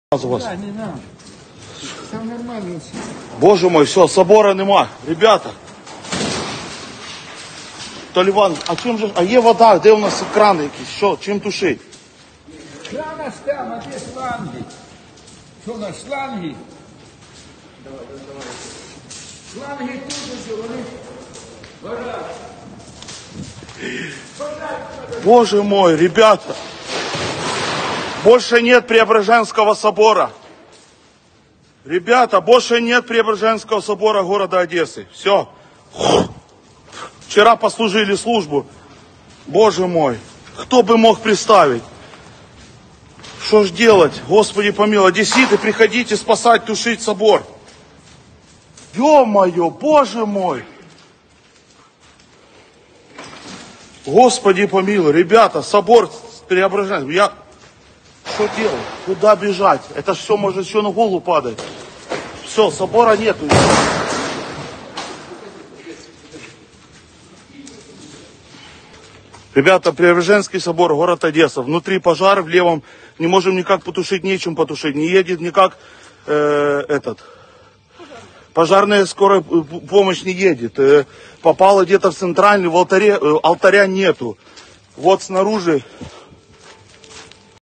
Вас. Да, не надо. Там нормально все. Боже мой, все, собора нема. Ребята. Таліван, а чим же, а є вода, де у нас крани якісь, що, чим тушить? Крана там, а де шланги? Що на шланги? Шланги тут уже, вони... Боже мой, ребята. Больше нет Преображенского собора. Ребята, больше нет Преображенского собора города Одессы. Все. Вчера послужили службу. Боже мой, кто бы мог представить? Что ж делать? Господи помилуй, одесситы, приходите спасать, тушить собор. Ё-моё, Боже мой. Господи помилуй, ребята, собор Преображенский. Что делать? Куда бежать? Это все может еще на голову падать. Все, собора нету. Ребята, Преображенский собор, город Одесса. Внутри пожар, в левом не можем никак потушить, нечем потушить. Не едет никак пожарная скорая помощь не едет. Попала где-то в центральный, в алтаря нету. Вот снаружи